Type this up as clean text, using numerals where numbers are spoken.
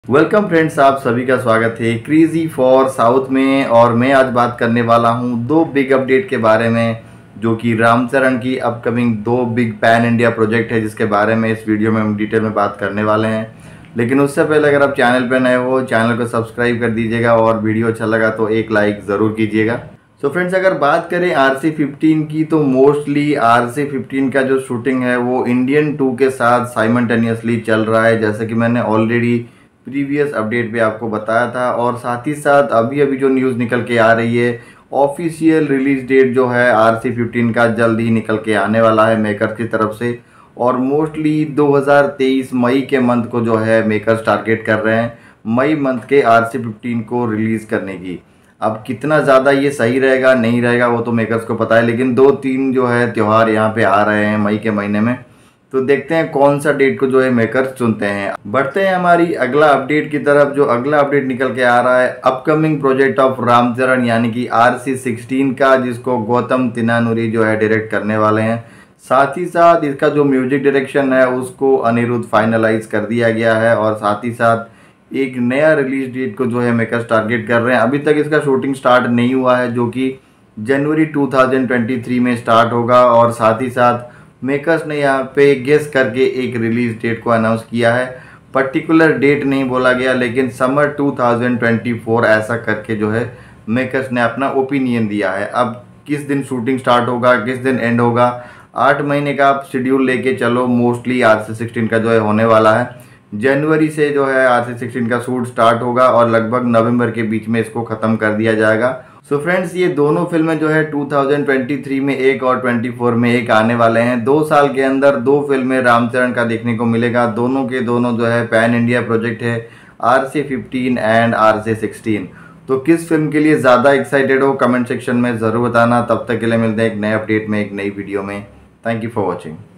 Welcome friends, आप सभी का स्वागत है क्रेजी फॉर साउथ में। और मैं आज बात करने वाला हूं दो बिग अपडेट के बारे में, जो कि रामचरण की अपकमिंग दो बिग पैन इंडिया प्रोजेक्ट है, जिसके बारे में इस वीडियो में हम डिटेल में बात करने वाले हैं। लेकिन उससे पहले अगर आप चैनल पर नए हो, चैनल को सब्सक्राइब कर दीजिएगा और वीडियो अच्छा लगा तो एक लाइक ज़रूर कीजिएगा। तो फ्रेंड्स, अगर बात करें RC-15 की, तो मोस्टली RC-15 का जो शूटिंग है वो इंडियन 2 के साथ साइमल्टेनियसली चल रहा है, जैसे कि मैंने ऑलरेडी प्रीवियस अपडेट पे आपको बताया था। और साथ ही साथ अभी अभी जो न्यूज़ निकल के आ रही है, ऑफिशियल रिलीज डेट जो है RC-15 का जल्द ही निकल के आने वाला है मेकर्स की तरफ से। और मोस्टली 2023 मई के मंथ को जो है मेकर्स टारगेट कर रहे हैं, मई मंथ के RC-15 को रिलीज़ करने की। अब कितना ज़्यादा ये सही रहेगा नहीं रहेगा वो तो मेकर्स को पता है, लेकिन 2-3 जो है त्यौहार यहाँ पे आ रहे हैं मई के महीने में, तो देखते हैं कौन सा डेट को जो है मेकर्स चुनते हैं। बढ़ते हैं हमारी अगला अपडेट की तरफ। जो अगला अपडेट निकल के आ रहा है अपकमिंग प्रोजेक्ट ऑफ रामचरण यानी कि RC-16 का, जिसको गौतम तिनानुरी जो है डायरेक्ट करने वाले हैं। साथ ही साथ इसका जो म्यूजिक डायरेक्शन है उसको अनिरुद्ध फाइनलाइज कर दिया गया है। और साथ ही साथ एक नया रिलीज डेट को जो है मेकर्स टारगेट कर रहे हैं। अभी तक इसका शूटिंग स्टार्ट नहीं हुआ है, जो कि जनवरी 2023 में स्टार्ट होगा। और साथ ही साथ मेकर्स ने यहाँ पे गेस करके एक रिलीज डेट को अनाउंस किया है। पर्टिकुलर डेट नहीं बोला गया, लेकिन समर 2024 ऐसा करके जो है मेकर्स ने अपना ओपिनियन दिया है। अब किस दिन शूटिंग स्टार्ट होगा, किस दिन एंड होगा, 8 महीने का आप शेड्यूल लेके चलो। मोस्टली RC-16 का जो है होने वाला है, जनवरी से जो है RC-16 का शूट स्टार्ट होगा और लगभग नवंबर के बीच में इसको ख़त्म कर दिया जाएगा। सो फ्रेंड्स, ये दोनों फिल्में जो है 2023 में एक और 24 में एक आने वाले हैं। 2 साल के अंदर 2 फिल्में रामचरण का देखने को मिलेगा। दोनों के दोनों जो है पैन इंडिया प्रोजेक्ट है, RC-15 एंड RC-16। तो किस फिल्म के लिए ज़्यादा एक्साइटेड हो, कमेंट सेक्शन में ज़रूर बताना। तब तक के लिए मिलते हैं एक नए अपडेट में, एक नई वीडियो में। Thank you for watching.